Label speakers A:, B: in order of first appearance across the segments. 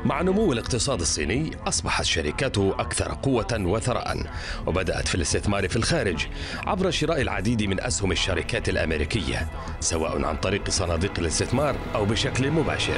A: مع نمو الاقتصاد الصيني أصبحت شركاته أكثر قوة وثراء، وبدأت في الاستثمار في الخارج عبر شراء العديد من أسهم الشركات الأمريكية، سواء عن طريق صناديق الاستثمار أو بشكل مباشر.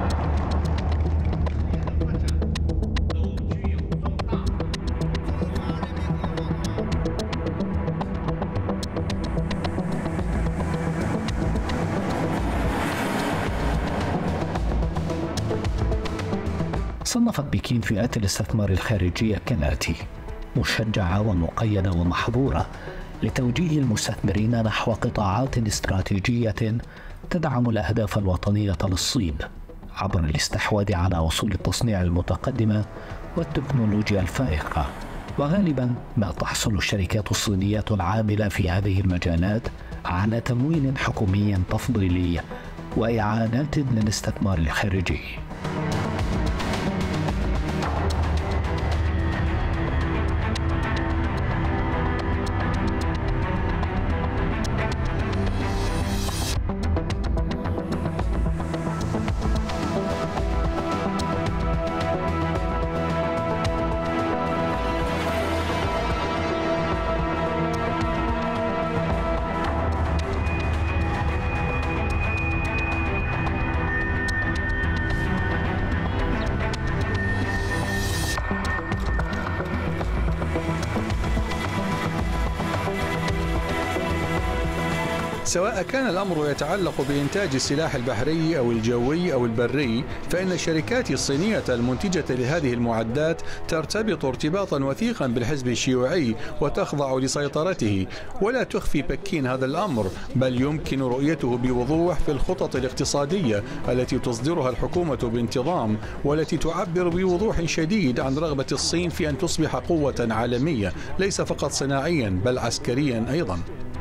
B: صنفت بكين فئات الاستثمار الخارجية كالآتي: مشجعة ومقيدة ومحظورة، لتوجيه المستثمرين نحو قطاعات استراتيجية تدعم الأهداف الوطنية للصين عبر الاستحواذ على أصول التصنيع المتقدمة والتكنولوجيا الفائقة. وغالبا ما تحصل الشركات الصينية العاملة في هذه المجالات على تمويل حكومي تفضيلي وإعانات للاستثمار الخارجي.
C: سواء كان الأمر يتعلق بإنتاج السلاح البحري أو الجوي أو البري، فإن الشركات الصينية المنتجة لهذه المعدات ترتبط ارتباطا وثيقا بالحزب الشيوعي وتخضع لسيطرته، ولا تخفي بكين هذا الأمر، بل يمكن رؤيته بوضوح في الخطط الاقتصادية التي تصدرها الحكومة بانتظام، والتي تعبر بوضوح شديد عن رغبة الصين في أن تصبح قوة عالمية، ليس فقط صناعيا بل عسكريا أيضا.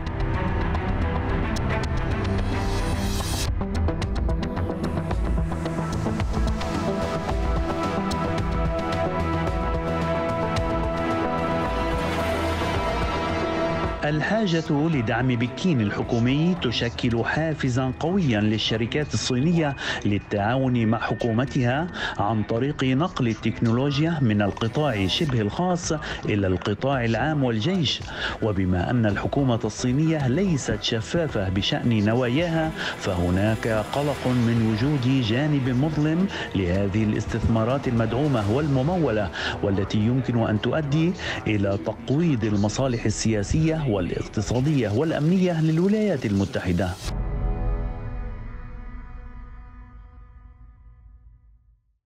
D: الحاجة لدعم بكين الحكومي تشكل حافزا قويا للشركات الصينية للتعاون مع حكومتها عن طريق نقل التكنولوجيا من القطاع شبه الخاص إلى القطاع العام والجيش. وبما أن الحكومة الصينية ليست شفافة بشأن نواياها، فهناك قلق من وجود جانب مظلم لهذه الاستثمارات المدعومة والممولة، والتي يمكن أن تؤدي إلى تقويض المصالح السياسية والاقتصادية والأمنية للولايات المتحدة.